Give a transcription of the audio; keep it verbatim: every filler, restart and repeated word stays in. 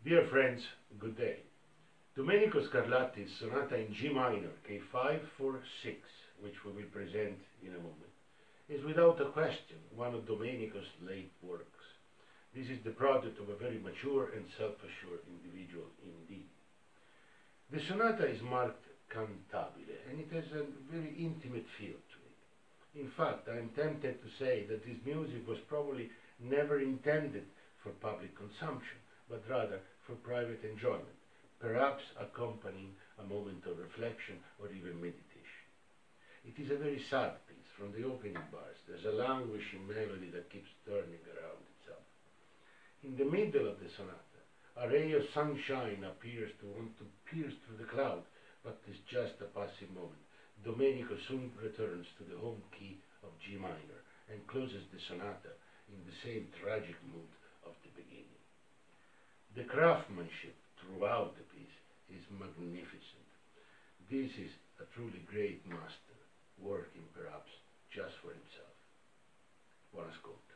Dear friends, good day. Domenico Scarlatti's Sonata in G minor, K five four six, which we will present in a moment, is without a question one of Domenico's late works. This is the product of a very mature and self-assured individual indeed. The sonata is marked cantabile, and it has a very intimate feel to it. In fact, I am tempted to say that this music was probably never intended for public consumption, but rather for private enjoyment, perhaps accompanying a moment of reflection or even meditation. It is a very sad piece. From the opening bars, there's a languishing melody that keeps turning around itself. In the middle of the sonata, a ray of sunshine appears to want to pierce through the cloud, but is just a passing moment. Domenico soon returns to the home key of G minor and closes the sonata in the same tragic mood of the beginning. The craftsmanship throughout the piece is magnificent. This is a truly great master, working perhaps just for himself. Buon ascolto.